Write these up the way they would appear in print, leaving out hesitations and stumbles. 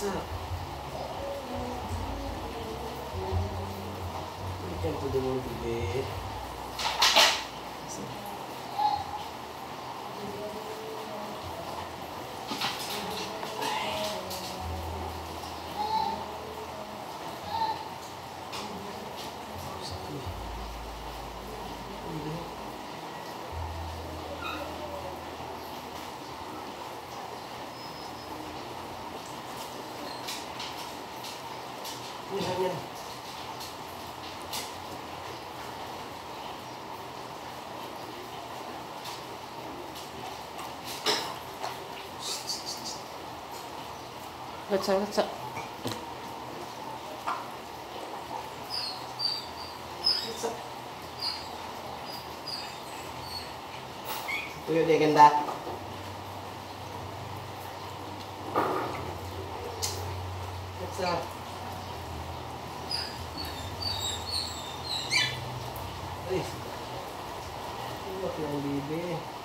up? Welcome to the world today. Yan. What's up? What's up? Tuyo di ganda. What's up? Ay. Iwak ng bibi.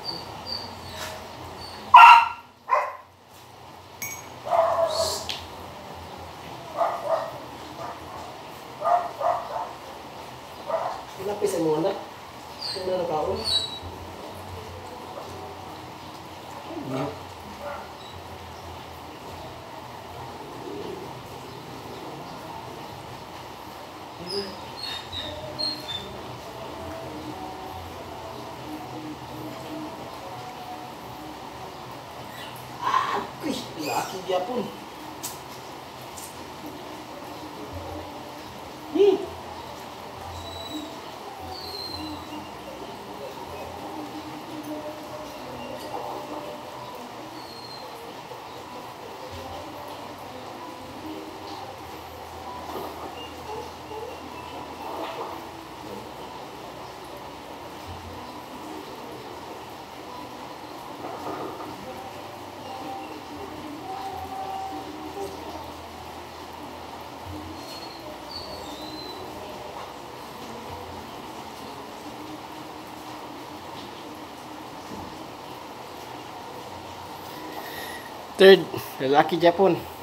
Pinapisan mo anak. Kung na nakaon. Kuy, laki gyapon. Third, lalaki Japon.